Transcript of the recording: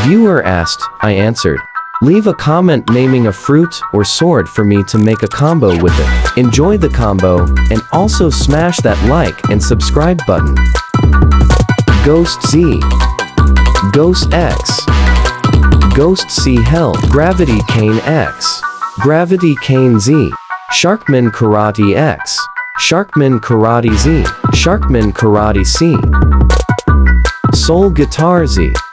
Viewer asked, I answered. Leave a comment naming a fruit or sword for me to make a combo with it. Enjoy the combo, and also smash that like and subscribe button. Ghost Z, Ghost X, Ghost C Hell, Gravity Cane X, Gravity Cane Z, Sharkman Karate X, Sharkman Karate Z, Sharkman Karate C, Soul Guitar Z,